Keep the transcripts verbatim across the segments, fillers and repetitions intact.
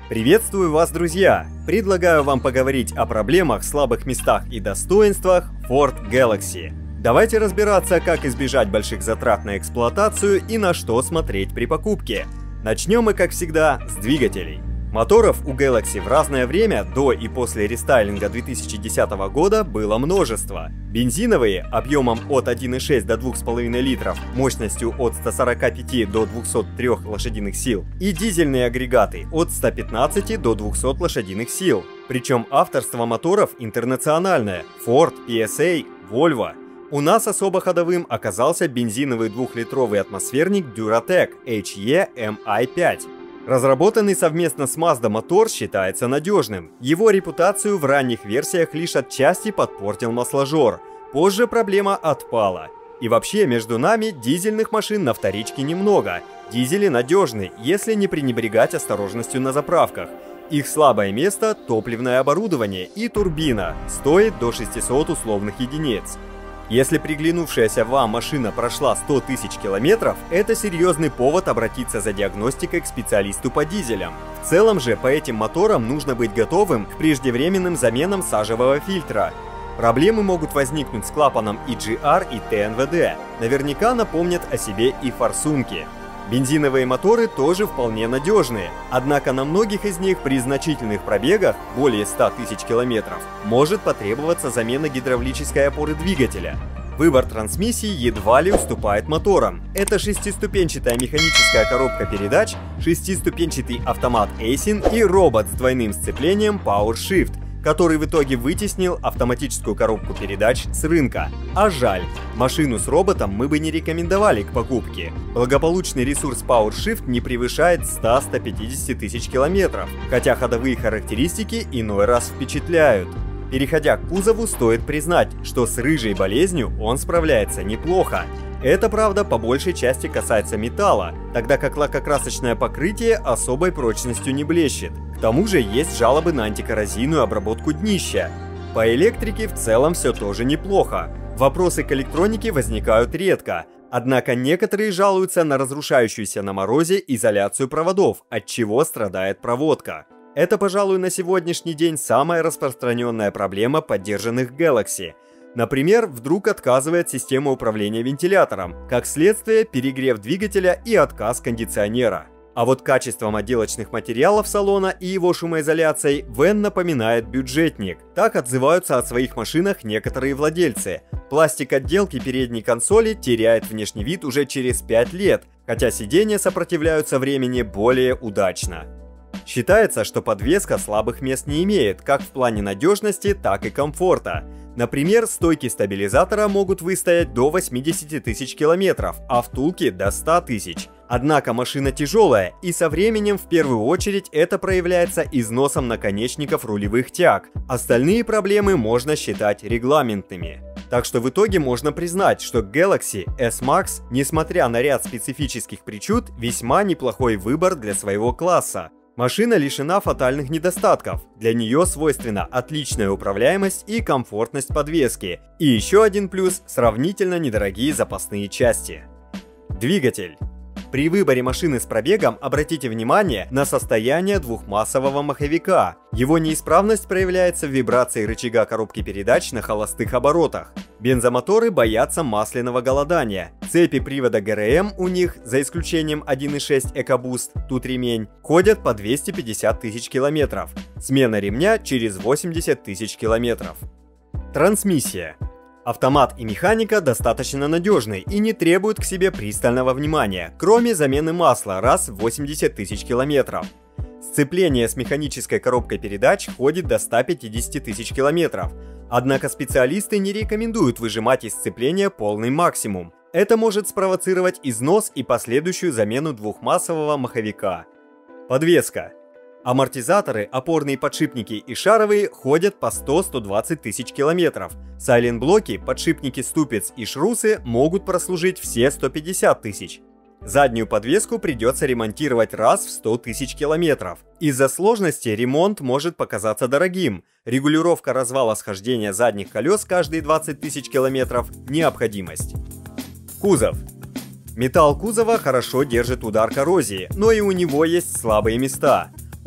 Приветствую вас, друзья! Предлагаю вам поговорить о проблемах, слабых местах и достоинствах Ford Galaxy. Давайте разбираться, как избежать больших затрат на эксплуатацию и на что смотреть при покупке. Начнем мы, как всегда, с двигателей. Моторов у Galaxy в разное время, до и после рестайлинга две тысячи десятого года, было множество. Бензиновые объемом от один и шесть до двух с половиной литров, мощностью от ста сорока пяти до двухсот трёх лошадиных сил, и дизельные агрегаты от ста пятнадцати до двухсот лошадиных сил. Причем авторство моторов интернациональное – Ford, пи эс эй, Volvo. У нас особо ходовым оказался бензиновый двухлитровый атмосферник Duratec эйч и эм ай пять. Разработанный совместно с Mazda мотор считается надежным. Его репутацию в ранних версиях лишь отчасти подпортил масложор. Позже проблема отпала. И вообще, между нами дизельных машин на вторичке немного. Дизели надежны, если не пренебрегать осторожностью на заправках. Их слабое место – топливное оборудование и турбина, стоит до шестисот условных единиц. Если приглянувшаяся вам машина прошла сто тысяч километров, это серьезный повод обратиться за диагностикой к специалисту по дизелям. В целом же по этим моторам нужно быть готовым к преждевременным заменам сажевого фильтра. Проблемы могут возникнуть с клапаном и джи ар и тэ эн вэ дэ. Наверняка напомнят о себе и форсунки. Бензиновые моторы тоже вполне надежные, однако на многих из них при значительных пробегах, более ста тысяч километров, может потребоваться замена гидравлической опоры двигателя. Выбор трансмиссии едва ли уступает моторам. Это шестиступенчатая механическая коробка передач, шестиступенчатый автомат эйсин и робот с двойным сцеплением PowerShift, который в итоге вытеснил автоматическую коробку передач с рынка. А жаль, машину с роботом мы бы не рекомендовали к покупке. Благополучный ресурс PowerShift не превышает ста — ста пятидесяти тысяч километров, хотя ходовые характеристики иной раз впечатляют. Переходя к кузову, стоит признать, что с рыжей болезнью он справляется неплохо. Это, правда, по большей части касается металла, тогда как лакокрасочное покрытие особой прочностью не блещет. К тому же есть жалобы на антикоррозийную обработку днища. По электрике в целом все тоже неплохо. Вопросы к электронике возникают редко, однако некоторые жалуются на разрушающуюся на морозе изоляцию проводов, от чего страдает проводка. Это, пожалуй, на сегодняшний день самая распространенная проблема поддержанных Galaxy. Например, вдруг отказывает система управления вентилятором, как следствие перегрев двигателя и отказ кондиционера. А вот качеством отделочных материалов салона и его шумоизоляцией Вен напоминает бюджетник. Так отзываются о своих машинах некоторые владельцы. Пластик отделки передней консоли теряет внешний вид уже через пять лет, хотя сиденья сопротивляются времени более удачно. Считается, что подвеска слабых мест не имеет, как в плане надежности, так и комфорта. Например, стойки стабилизатора могут выстоять до восьмидесяти тысяч километров, а втулки до ста тысяч. Однако машина тяжелая, и со временем в первую очередь это проявляется износом наконечников рулевых тяг. Остальные проблемы можно считать регламентными. Так что в итоге можно признать, что Galaxy S-Max, несмотря на ряд специфических причуд, весьма неплохой выбор для своего класса. Машина лишена фатальных недостатков, для нее свойственна отличная управляемость и комфортность подвески. И еще один плюс – сравнительно недорогие запасные части. Двигатель. При выборе машины с пробегом обратите внимание на состояние двухмассового маховика. Его неисправность проявляется в вибрации рычага коробки передач на холостых оборотах. Бензомоторы боятся масляного голодания. Цепи привода гэ эр эм у них, за исключением один и шесть EcoBoost, тут ремень, ходят по двести пятьдесят тысяч километров. Смена ремня через восемьдесят тысяч километров. Трансмиссия. Автомат и механика достаточно надежны и не требуют к себе пристального внимания, кроме замены масла раз в восемьдесят тысяч километров. Сцепление с механической коробкой передач ходит до ста пятидесяти тысяч километров, однако специалисты не рекомендуют выжимать из сцепления полный максимум. Это может спровоцировать износ и последующую замену двухмассового маховика. Подвеска. Амортизаторы, опорные подшипники и шаровые ходят по сто — сто двадцать тысяч километров. Сайлент-блоки, подшипники ступиц и шрусы могут прослужить все сто пятьдесят тысяч. Заднюю подвеску придется ремонтировать раз в сто тысяч километров. Из-за сложности ремонт может показаться дорогим. Регулировка развала схождения задних колес каждые двадцать тысяч километров – необходимость. Кузов. Металл кузова хорошо держит удар коррозии, но и у него есть слабые места.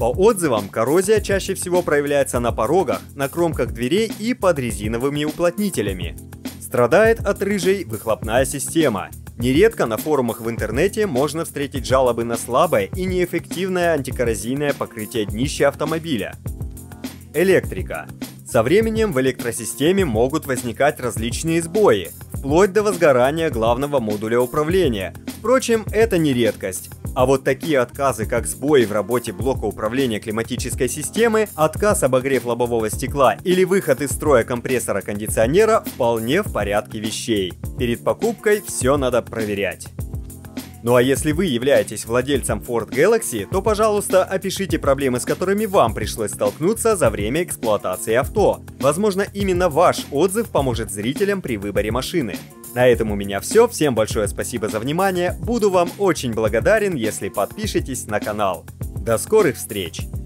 По отзывам, коррозия чаще всего проявляется на порогах, на кромках дверей и под резиновыми уплотнителями. Страдает от рыжей выхлопная система. Нередко на форумах в интернете можно встретить жалобы на слабое и неэффективное антикоррозийное покрытие днища автомобиля. Электрика. Со временем в электросистеме могут возникать различные сбои, вплоть до возгорания главного модуля управления. Впрочем, это не редкость. А вот такие отказы, как сбои в работе блока управления климатической системы, отказ обогрев лобового стекла или выход из строя компрессора кондиционера, вполне в порядке вещей. Перед покупкой все надо проверять. Ну а если вы являетесь владельцем Ford Galaxy, то, пожалуйста, опишите проблемы, с которыми вам пришлось столкнуться за время эксплуатации авто. Возможно, именно ваш отзыв поможет зрителям при выборе машины. На этом у меня все. Всем большое спасибо за внимание. Буду вам очень благодарен, если подпишетесь на канал. До скорых встреч!